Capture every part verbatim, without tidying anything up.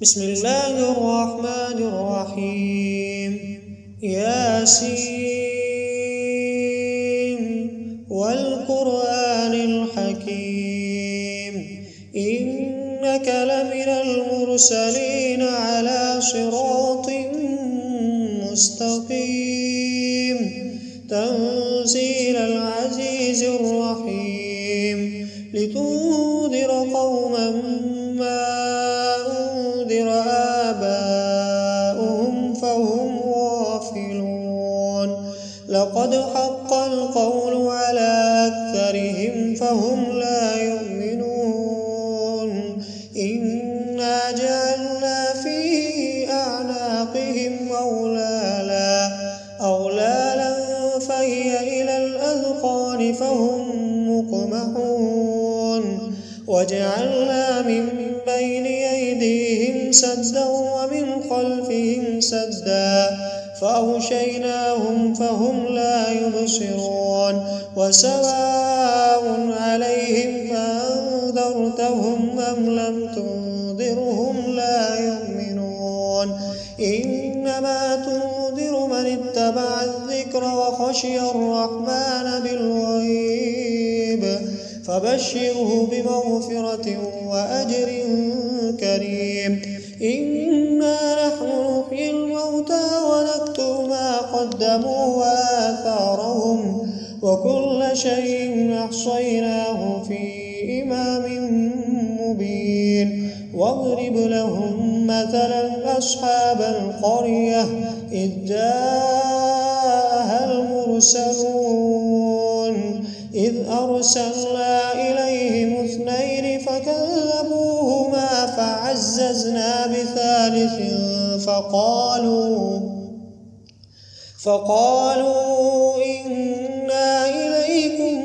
بسم الله الرحمن الرحيم ياسين والقرآن الحكيم إنك لمن المرسلين على صراط مستقيم تنزيل العزيز الرحيم لتنذر قوما ما أنذر آباؤهم فهم غافلون لقد حق القول على أكثرهم فهم لا يؤمنون إنا جعلنا في أعناقهم أغلالا أغلالا فهي إلى الأذقان فهم مقمحون وجعلنا من بين أيديهم سدا ومن خلفهم سدا فأغشيناهم فهم لا يبصرون وسواء عليهم فأنذرتهم أم لم تنذرهم لا يؤمنون إنما تنذر من اتبع الذكر وخشي الرحمن بالغيب فبشره بمغفرة وأجر كريم إنا نحن نحيي الموتى ونكتب ما قدموا وآثارهم وكل شيء أحصيناه في إمام مبين واضرب لهم مثلا أصحاب القرية إذ جاءها المرسلون إذ أرسلنا إليهم اثنين فكذبوهما فعززنا بثالث فقالوا فقالوا إنا إليكم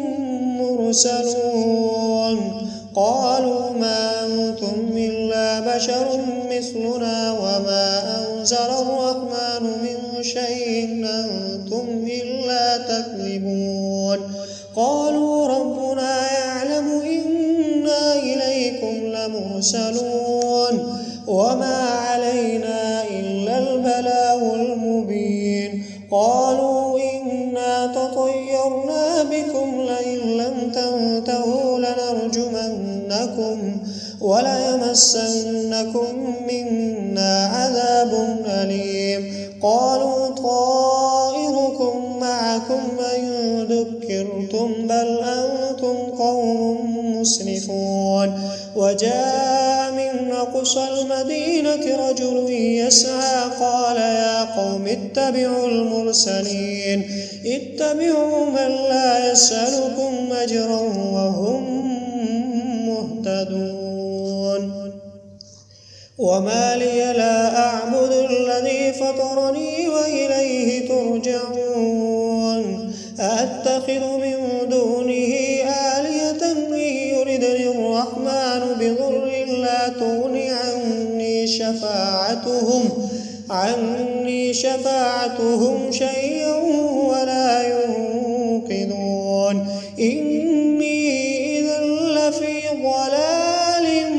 مرسلون قالوا ما أنتم إلا بشر مثلنا وما أنزل الرحمن من شيء أنتم إلا تكذبون قالوا ربنا يعلم إنا إليكم لمرسلون وما علينا إلا البلاغ المبين قالوا إنا تطيرنا بكم لئن لم تنتهوا لنرجمنكم وليمسنكم منا عذاب أليم قالوا طائركم معكم أن ذكرتم بل أنتم قوم مسرفون وجاء من أقصى المدينة رجل يسعى قال يا قوم اتبعوا المرسلين اتبعوا من لا يسألكم أجرا وهم مهتدون وما لي لا أعبد الذي فطرني وإليه ترجعون أتخذ من دونه آلهة إن يردني الرحمن بضر لا تغني عني شفاعتهم عني شفاعتهم شيئا ولا ينقذون إني إذا لفي ضلال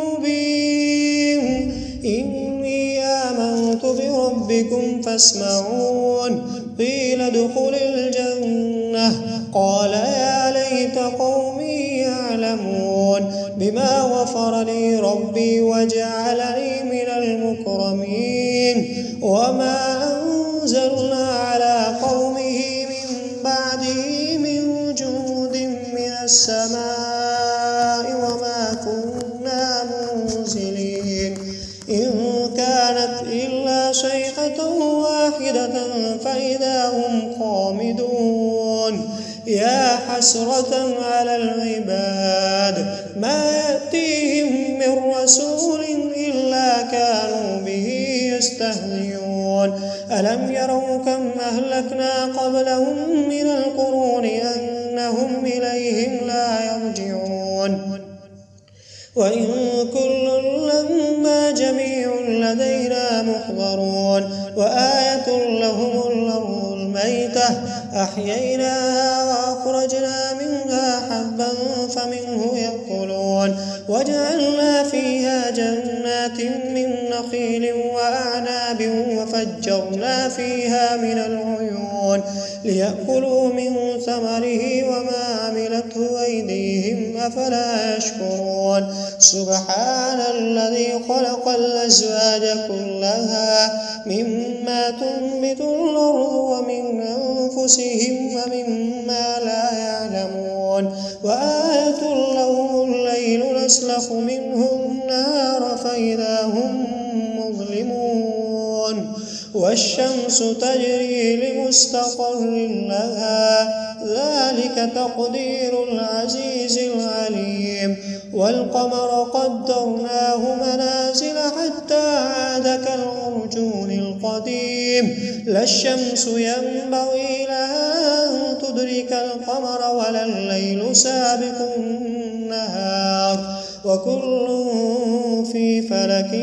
مبين إني آمنت بربكم فاسمعون قيل ادخل الجنة قال يا ليت قومي يعلمون بما غفر لي ربي وجعلني من المكرمين وما أنزلنا على قومه من بعده من جود من السماء وما كنا منزلين إن كانت إلا صيحة واحدة فإذا هم خامدون يا حسرة على العباد ما يأتيهم من رسول إلا كانوا به يستهزئون ألم يروا كم أهلكنا قبلهم من القرون أنهم إليهم لا يرجعون وإن كل لما جميع لدينا محضرون وآية لهم الأرض الميتة أحييناها وأخرجنا منها حبا فمنه يأكلون وجعلنا فيها جنات من نخيل وأعناب وفجرنا فيها من العيون ليأكلوا من ثمره وما عملته أيديهم أفلا يشكرون سبحان الذي خلق الأزواج كلها مما تنبت الأرض ومن أنفسهم ومما لا يعلمون وآية لهم الليل نسلخ منه النهار فإذا هم مظلمون والشمس تجري لمستقر لها ذلك تقدير العزيز العليم والقمر قدرناه منازل حتى عاد كالعرجون القديم لا الشمس ينبغي لها أن تدرك القمر ولا الليل سابق النهار وكل في فلك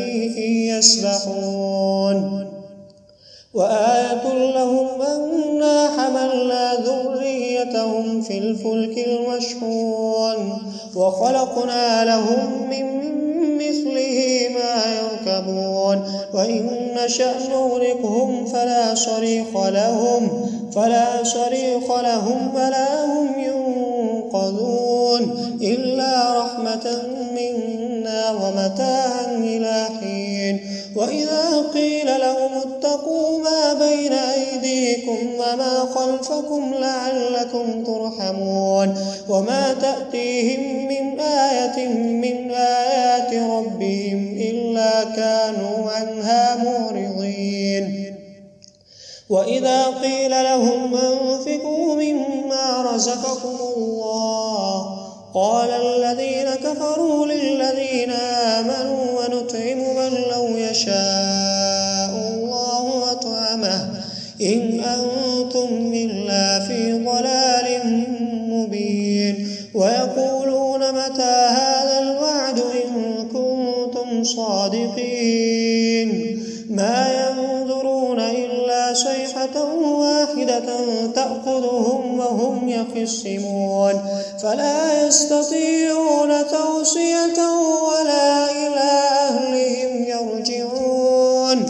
يسبحون وآية لهم أنا حملنا ذريتهم في الفلك المشحون وخلقنا لهم من مثله ما يركبون وإن نشأ نغرقهم فلا صريخ لهم فلا صريخ لهم ولا هم ينقذون إلا رحمة منا ومتاعا إلى حين وإذا قيل لهم اتقوا ما بين أيديكم وما خلفكم لعلكم ترحمون وما تأتيهم من آية من آيات ربهم إلا كانوا عنها معرضين وإذا قيل لهم أنفقوا مما رزقكم الله قال الذين كفروا للذين آمنوا ونطعم من لو يشاء الله أطعمه إن أنتم إلا في ضلال مبين ويقولون متى هذا الوعد إن كنتم صادقين ما ينظرون إلا صيحة واحدة تأخذهم وهم يخصمون فلا يستطيعون توصية ولا إلى أهلهم يرجعون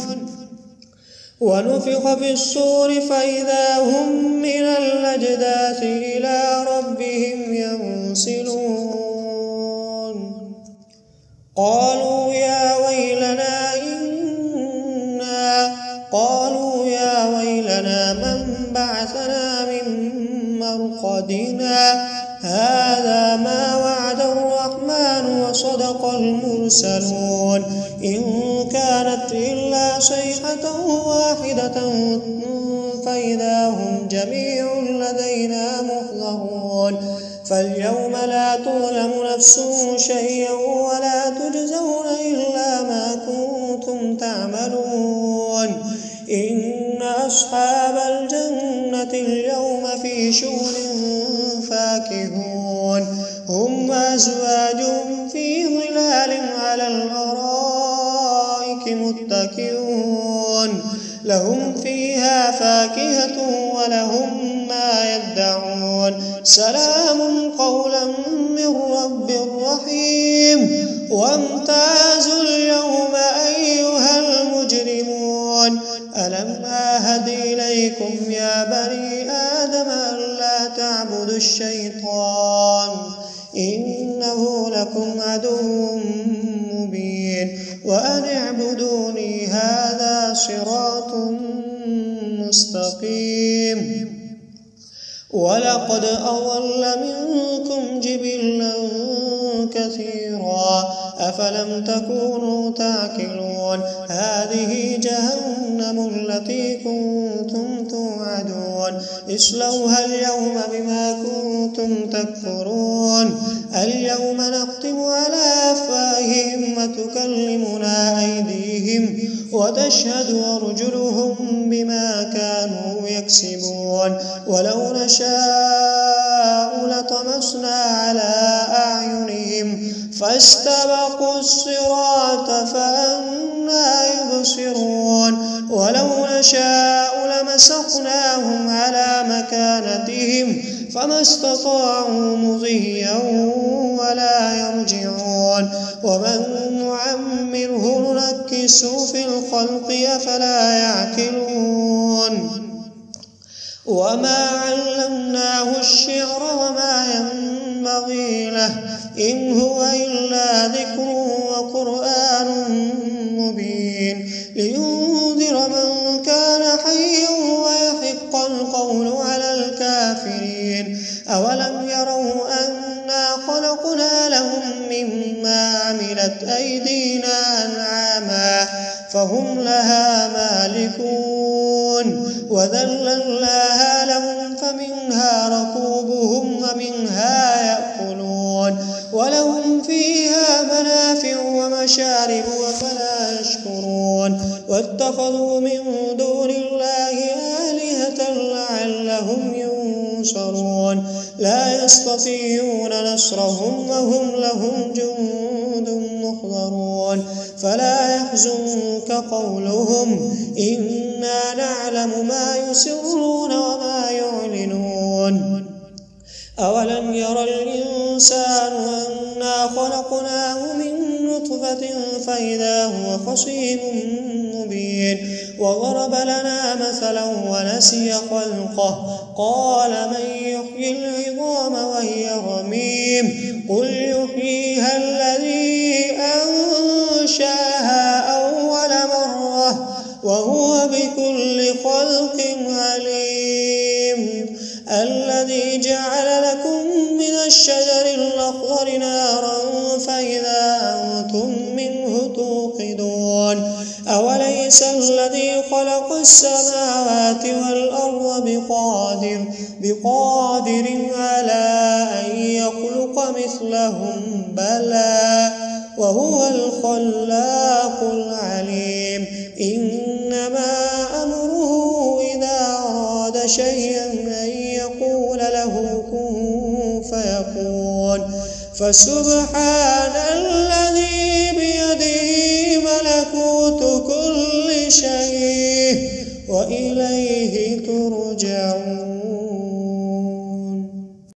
ونفخ في الصور فإذا هم من الأجداث إلى ربهم ينسلون قالوا يا ويلنا إنا قالوا يا ويلنا من بعثنا من مرقدنا هذا ما وعد الرحمن وصدق المرسلون إن كانت إلا صيحة واحدة فإذا هم جميع لدينا محضرون فاليوم لا تظلم نفس شيئا ولا تجزون إلا ما كنتم تعملون إن أصحاب الجنة اليوم في شغل فاكهون هم وأزواجهم في ظلال على الأرائك متكئون لهم فيها فاكهة ولهم ما يدعون سلام قولا من رب رحيم وامتازوا اليوم أيها المجرمون ألم أعهد إليكم يا بني آدم ألا تعبدوا الشيطان إنه لكم عدو مبين وأن اعبدوني هذا صراط مستقيم ولقد أضل منكم جبلا كثيرا أفلم تكونوا تعقلون هذه جهنم التي كنتم توعدون اصلوها اليوم بما كنتم تكفرون اليوم نختم على أفواههم وتكلمنا أيديهم وتشهد أرجلهم بما كانوا يكسبون ولو نشاء لطمسنا على أعينهم فاستبقوا الصراط فأنى يبصرون ولو نشاء لمسخناهم على مكانتهم فما استطاعوا مضيا ولا يرجعون ومن نعمره ننكسه في الخلق أفلا يعقلون وما علمناه الشعر وما ينبغي له إن هو إلا ذكر وقرآن مبين لينذر من كان حيا ويحق القول على الكافرين أولم يروا أنا خلقنا لهم مما عملت أيدينا أنعاما فهم لها مالكون وذللناها لهم فمنها ركوبهم ومنها يأكلون ولهم فيها منافع ومشارب وفلا يشكرون واتخذوا من دون الله آلهة لعلهم ينصرون لا يستطيعون نصرهم وهم لهم جند محضرون فلا يحزنك قولهم إنا نعلم ما يسرون وما يعلنون أولم ير الإنسان أنا خلقناه من نطفة فإذا هو خصيم مبين وضرب لنا مثلا ونسي خلقه قال من يحيي العظام وهي رميم قل يحييها الذي أنشأها أول مرة وهو بكل خلق عليم الذي جعل لكم من الشجر الأخضر نارا فإذا أنتم منه توقدون أوليس الذي خلق السماوات والأرض بقادر, بقادر على أن يخلق مثلهم بلى وهو الخلاق العليم إنما أمره إذا أراد شيئا أن يقول له كن فيكون فسبحان الذي بيده ملكوت كل شيء وإليه ترجعون.